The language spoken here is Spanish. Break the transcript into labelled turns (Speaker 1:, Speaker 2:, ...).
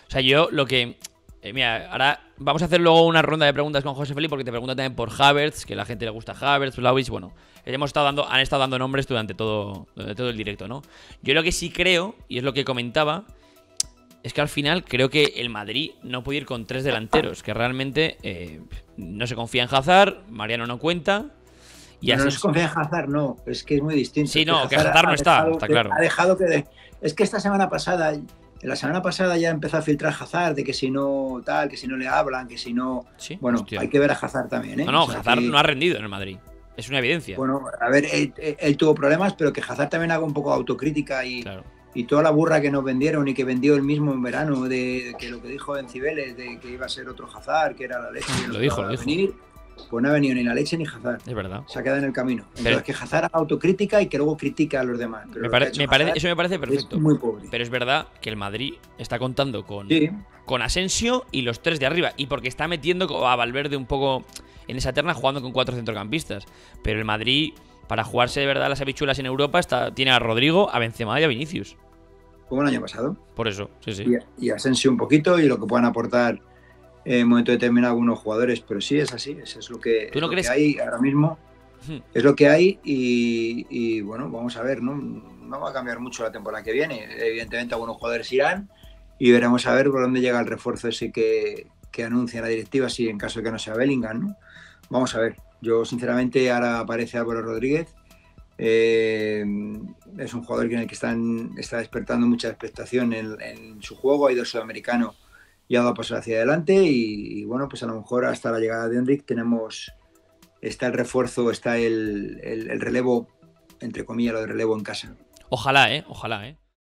Speaker 1: O sea, yo lo que... mira, ahora vamos a hacer luego una ronda de preguntas con José Félix porque te pregunta también por Havertz, que a la gente le gusta Havertz, Vlahovic, bueno, han estado dando nombres durante todo el directo, ¿no? Yo lo que sí creo, y es lo que comentaba, es que al final creo que el Madrid no puede ir con 3 delanteros, que realmente no se confía en Hazard, Mariano no cuenta, y
Speaker 2: Bueno, no
Speaker 1: así...
Speaker 2: se confía en Hazard, no, es que es muy distinto.
Speaker 1: Sí,
Speaker 2: Es que
Speaker 1: no, que Hazard no está claro.
Speaker 2: Ha dejado es que esta semana pasada, la semana pasada ya empezó a filtrar Hazard, de que si no tal, que si no le hablan, que si no...
Speaker 1: Sí,
Speaker 2: Bueno,
Speaker 1: hostia.
Speaker 2: hay que ver a Hazard también, ¿eh?
Speaker 1: No,
Speaker 2: O sea,
Speaker 1: Hazard
Speaker 2: que,
Speaker 1: no ha rendido en el Madrid. Es una evidencia.
Speaker 2: bueno, a ver, él tuvo problemas, pero que Hazard también haga un poco de autocrítica
Speaker 1: Claro.
Speaker 2: y toda la burra que nos vendieron y que vendió él mismo en verano, de que lo que dijo en Cibeles, de que iba a ser otro Hazard, que era la leche, que
Speaker 1: Lo dijo.
Speaker 2: venir, pues no ha venido ni la leche ni Hazard.
Speaker 1: Es verdad.
Speaker 2: Se ha quedado en el camino. Entonces, que Hazard haga autocrítica y que luego critica a los demás. Pero
Speaker 1: eso me parece perfecto.
Speaker 2: Es muy pobre.
Speaker 1: Pero es verdad que el Madrid está contando
Speaker 2: Sí.
Speaker 1: con Asensio y los 3 de arriba. Y porque está metiendo a Valverde un poco en esa terna jugando con 4 centrocampistas. Pero el Madrid, para jugarse de verdad las habichuelas en Europa, tiene a Rodrigo, a Benzema y a Vinicius.
Speaker 2: Como el año pasado.
Speaker 1: Por eso, sí.
Speaker 2: Y Asensio un poquito y lo que puedan aportar en un momento determinado algunos jugadores. Pero sí, es así. Eso es lo que,
Speaker 1: ¿Tú no crees
Speaker 2: que hay ahora mismo. Es lo que hay y bueno, vamos a ver, ¿no? No va a cambiar mucho la temporada que viene. Evidentemente algunos jugadores irán y veremos a ver por dónde llega el refuerzo ese que anuncia la directiva, si en caso de que no sea Bellingham, ¿no? Vamos a ver. Yo sinceramente ahora aparece Álvaro Rodríguez. Es un jugador en el que está despertando mucha expectación en su juego. Ha ido sudamericano y ha dado pasos hacia adelante y bueno, pues a lo mejor hasta la llegada de Enric está el refuerzo, está el relevo, entre comillas, lo de relevo en casa.
Speaker 1: Ojalá, ojalá.